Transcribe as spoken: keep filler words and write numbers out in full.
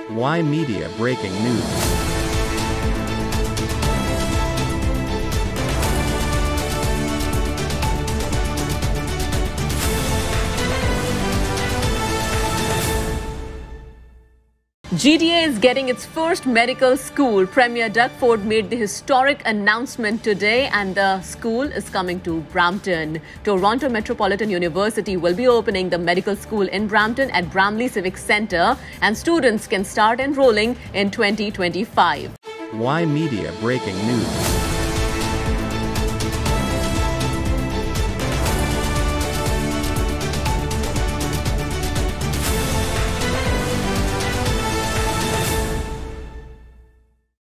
Y Media breaking news. G D A is getting its first medical school. Premier Doug Ford made the historic announcement today, and the school is coming to Brampton. Toronto Metropolitan University will be opening the medical school in Brampton at Bramley Civic Centre, and students can start enrolling in twenty twenty-five. Y Media breaking news.